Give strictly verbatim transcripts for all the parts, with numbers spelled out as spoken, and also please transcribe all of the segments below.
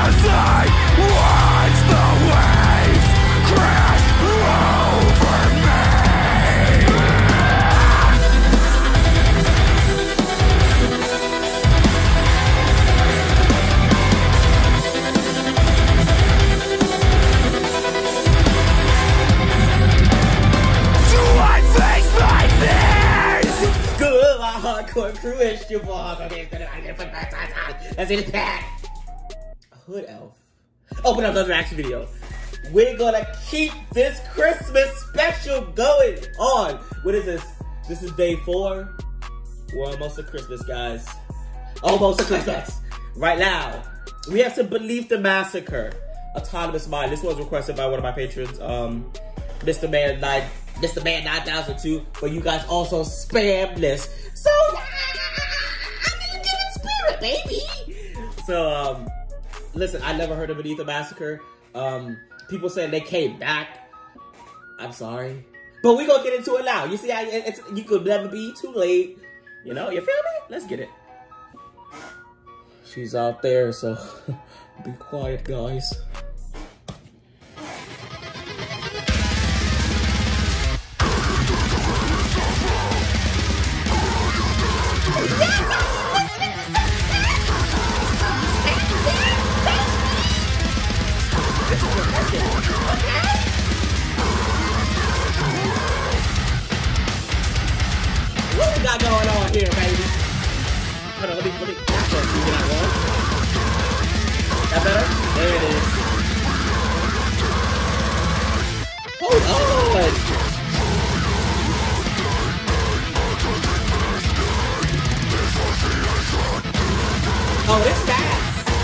Hardcore crew is your boy. That's in the pack. Hood Elf. Open up another reaction video. We're gonna keep this Christmas special going on. What is this? This is day four. We're almost at Christmas, guys. Almost at Christmas. Right now, we have to Believe the Massacre. Autonomous Mind. This was requested by one of my patrons, um, Mister Man nine, Mister Man nine thousand two. But you guys also spam this. So yeah, I'm in a different spirit, baby. So um, listen, I never heard of Beneath the Massacre. Um, people saying they came back. I'm sorry, but we gonna get into it now. You see, I, it's you could never be too late. You know, you feel me? Let's get it. She's out there, so be quiet, guys. What we got going on here, baby? Hold on, let me, let me, that's what, see that one? That better? There it is. Hold on! Oh, it's fast!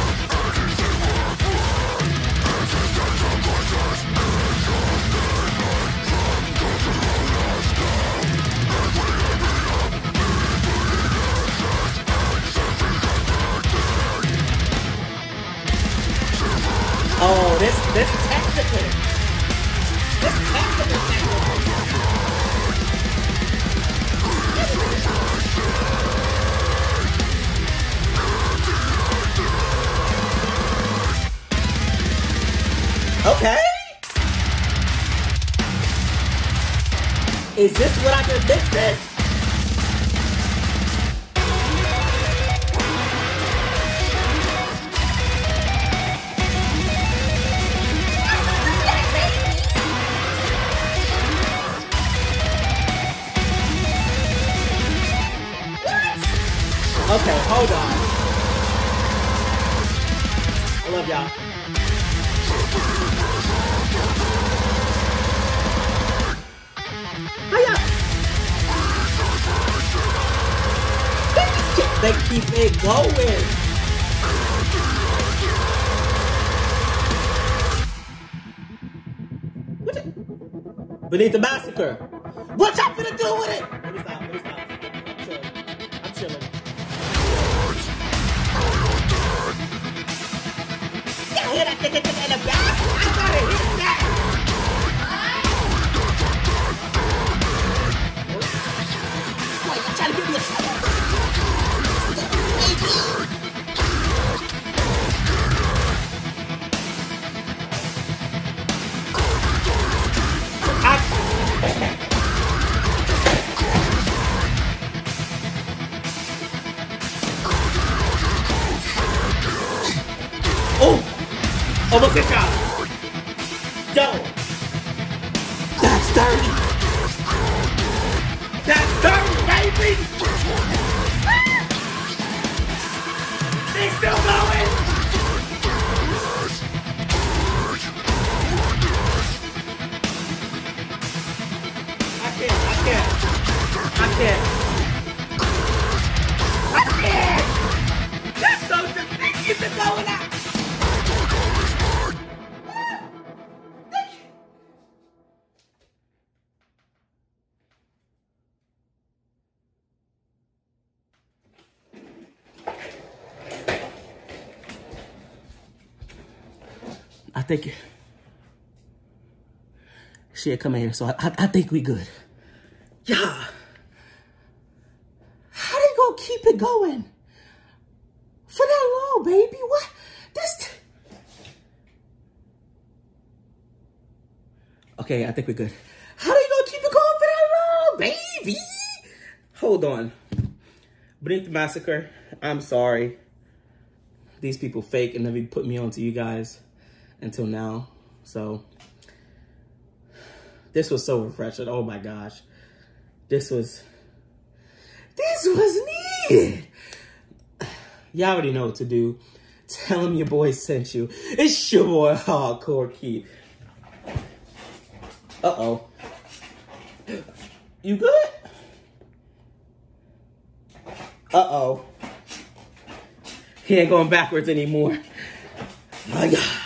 Oh, this, this technical. This technical, technical. Okay. Is this what I just missed? Okay, hold on. I love y'all. Hiya! They keep it going. What the? Beneath the Massacre. What y'all finna do with it? Let me stop, let me stop. I'm chilling. I'm chilling. Hear that in the back? I gotta hit that! Wait, you trying to give me a shot? Oh! Almost hit shot. Yo. That's dirty. That's dirty, baby. They still going. I can't. I can't. I can't. I can't. That's so just they keep it going out. I think she had come in here, so I, I, I think we good. Yeah. How they gonna keep it going for that long, baby? What? This, Okay, I think we're good. How are you gonna keep it going for that long, baby? Hold on. Beneath the Massacre, I'm sorry. These people fake and never put me on to you guys until now. So, this was so refreshing. Oh my gosh. This was, this was needed. Y'all already know what to do. Tell them your boy sent you. It's your boy, Hardcore Keith. Uh-oh. You good? Uh-oh. He ain't going backwards anymore. My God.